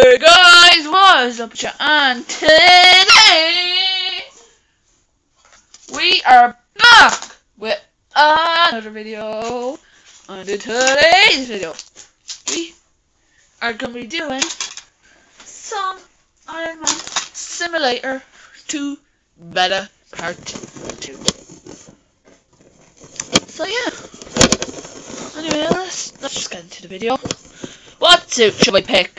Hey guys, what's up, and today we are back with another video. And in today's video, we are going to be doing some Iron Man Simulator 2 Beta Part 2. So yeah, anyway, let's just get into the video. What suit should we pick?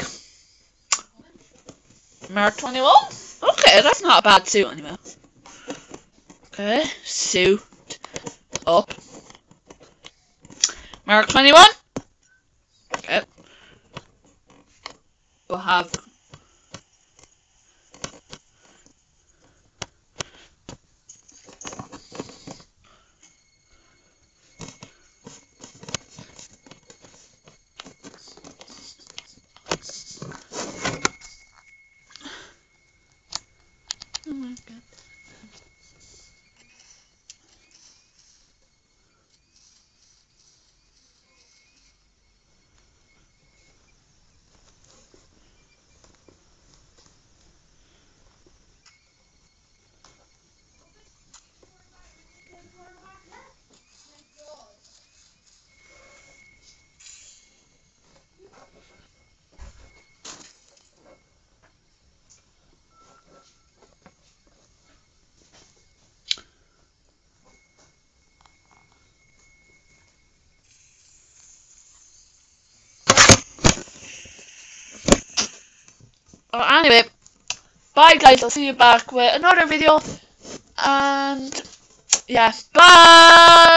Mark 21? Okay, that's not a bad suit anyway. Okay, suit up. Mark 21. Okay. We'll have oh my god. Anyway, bye guys, I'll see you back with another video, and yeah, bye!